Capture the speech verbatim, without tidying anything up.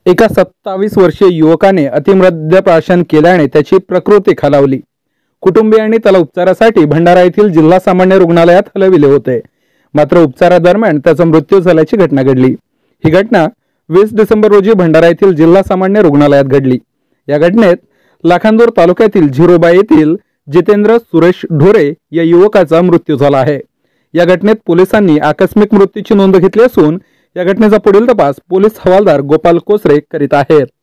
एका सत्तावीस वर्षीय युवकाने अतिमद्यप्राशन केल्याने त्याची प्रकृती खालावली। कुटुंबियांनी त्याला उपचारासाठी भंडारा येथील जिल्हा सामान्य रुग्णालयात हलविले होते, मात्र उपचारादरम्यान त्याचा मृत्यू झाल्याची घटना घडली। ही घटना वीस डिसेंबर रोजी भंडारा येथील जिल्हा सामान्य रुग्णालयात घडली। या घटनेत लाखांदूर तालुक्यातील झिरोबा येथील जितेंद्र सुरेश ढोरे या युवकाचा मृत्यू झाला आहे। या घटनेत पोलिसांनी आकस्मिक मृत्यूची नोंद घेतली असून या घटनेचा पुढील तपास पोलीस हवालदार गोपाल कोसरे करीत आहेत।